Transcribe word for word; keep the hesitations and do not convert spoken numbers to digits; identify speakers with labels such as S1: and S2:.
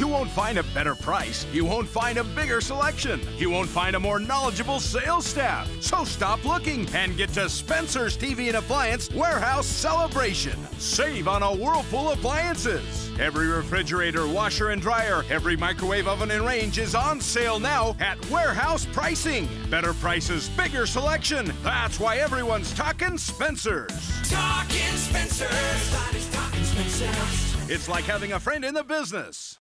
S1: You won't find a better price. You won't find a bigger selection. You won't find a more knowledgeable sales staff. So stop looking and get to Spencer's T V and Appliance Warehouse Sell-A-Bration. Save on a Whirlpool appliances. Every refrigerator, washer, and dryer, every microwave oven and range is on sale now at warehouse pricing. Better prices, bigger selection. That's why everyone's talking Spencer's.
S2: Talking Spencer's. Everybody's talking Spencer's.
S1: It's like having a friend in the business.